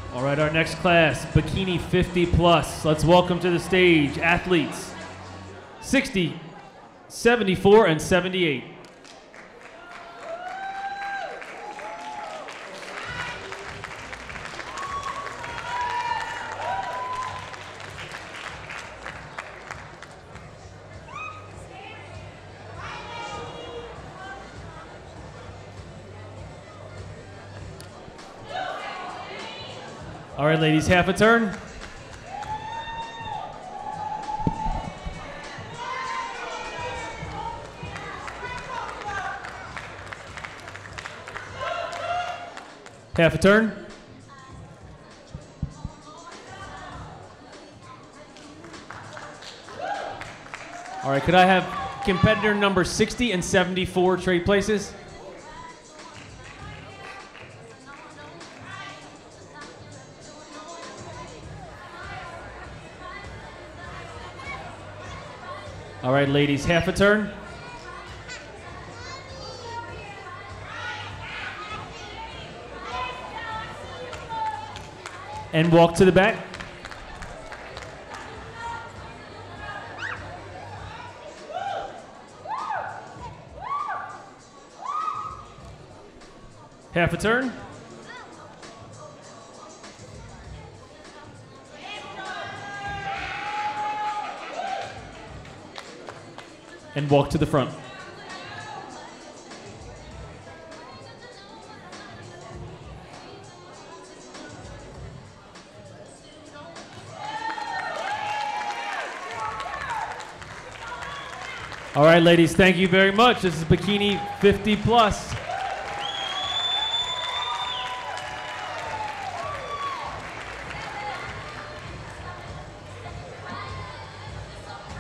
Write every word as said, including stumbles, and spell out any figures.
All right, our next class, Bikini fifty plus. Let's welcome to the stage athletes sixty, seventy-four, and seventy-eight. All right, ladies, half a turn. Half a turn. All right, could I have competitor number sixty and seventy-four trade places? All right, ladies, half a turn. And walk to the back. Half a turn. And walk to the front. All right, ladies, thank you very much. This is Bikini fifty plus.